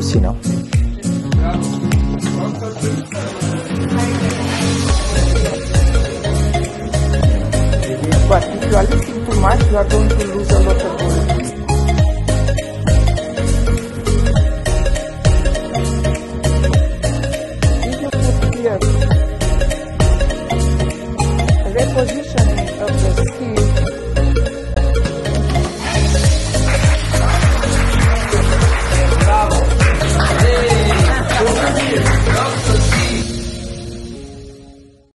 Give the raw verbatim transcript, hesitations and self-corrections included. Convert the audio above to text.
juicy now. But if you are lifting too much, you are going to lose a lot of water.